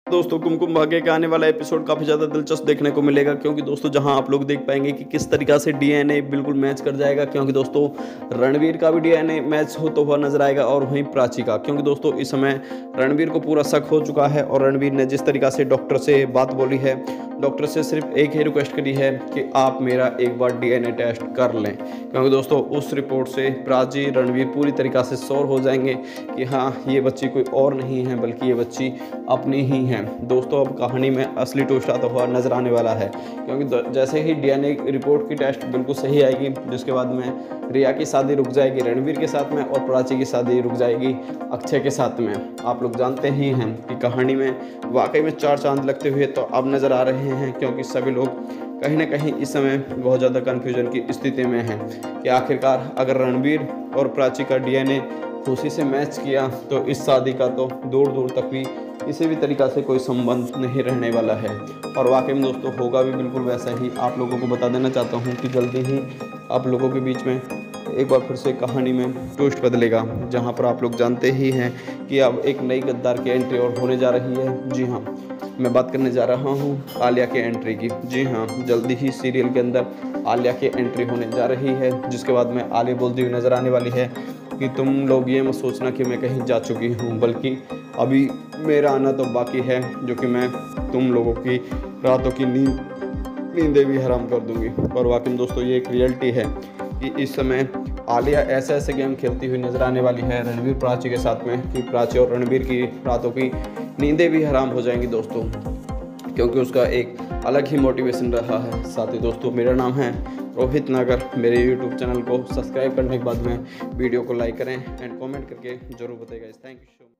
दोस्तों कुमकुम भाग्य के आने वाला एपिसोड काफ़ी ज़्यादा दिलचस्प देखने को मिलेगा, क्योंकि दोस्तों जहां आप लोग देख पाएंगे कि किस तरीक़ा से डीएनए बिल्कुल मैच कर जाएगा। क्योंकि दोस्तों रणवीर का भी डीएनए मैच होता हुआ नजर आएगा और वहीं प्राची का, क्योंकि दोस्तों इस समय रणवीर को पूरा शक हो चुका है और रणवीर ने जिस तरीक़ा से डॉक्टर से बात बोली है, डॉक्टर से सिर्फ एक ही रिक्वेस्ट करी है कि आप मेरा एक बार डीएनए टेस्ट कर लें। क्योंकि दोस्तों उस रिपोर्ट से प्राची रणवीर पूरी तरीक़ा से श्योर हो जाएंगे कि हाँ, ये बच्ची कोई और नहीं है बल्कि ये बच्ची अपनी ही है। दोस्तों अब कहानी में असली ट्विस्ट आता हुआ नजर आने वाला है, क्योंकि जैसे ही डीएनए रिपोर्ट की टेस्ट बिल्कुल सही आएगी, जिसके बाद में रिया की शादी रुक जाएगी रणवीर के साथ में और प्राची की शादी रुक जाएगी अक्षय के साथ में। आप लोग जानते ही हैं कि कहानी में वाकई में चार चांद लगते हुए तो अब नज़र आ रहे हैं, क्योंकि सभी लोग कहीं ना कहीं इस समय बहुत ज़्यादा कन्फ्यूजन की स्थिति में हैं कि आखिरकार अगर रणवीर और प्राची का डीएनए खुशी से मैच किया तो इस शादी का तो दूर दूर तक भी किसी भी तरीक़ा से कोई संबंध नहीं रहने वाला है। और वाकई में दोस्तों होगा भी बिल्कुल वैसा ही। आप लोगों को बता देना चाहता हूँ कि जल्दी ही आप लोगों के बीच में एक बार फिर से कहानी में ट्विस्ट बदलेगा, जहाँ पर आप लोग जानते ही हैं कि अब एक नई गद्दार की एंट्री और होने जा रही है। जी हाँ, मैं बात करने जा रहा हूँ आलिया के एंट्री की। जी हाँ, जल्दी ही सीरियल के अंदर आलिया की एंट्री होने जा रही है, जिसके बाद में आलिया बोलती हुई नज़र आने वाली है कि तुम लोग ये मत सोचना कि मैं कहीं जा चुकी हूँ, बल्कि अभी मेरा आना तो बाकी है, जो कि मैं तुम लोगों की रातों की नींदें भी हराम कर दूंगी। और वाकई में दोस्तों ये एक रियलिटी है कि इस समय आलिया ऐसे ऐसे गेम खेलती हुई नज़र आने वाली है रणवीर प्राची के साथ में कि प्राची और रणवीर की रातों की नींदें भी हराम हो जाएंगी दोस्तों, क्योंकि उसका एक अलग ही मोटिवेशन रहा है। साथ ही दोस्तों मेरा नाम है रोहित नागर। मेरे यूट्यूब चैनल को सब्सक्राइब करने के बाद में वीडियो को लाइक करें एंड कमेंट करके ज़रूर बताइएगा। Thank you so much.